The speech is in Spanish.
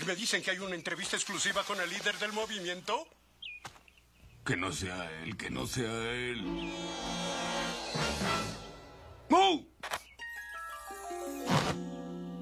me dicen que hay una entrevista exclusiva con el líder del movimiento. Que no sea él, que no sea él. ¡Mu!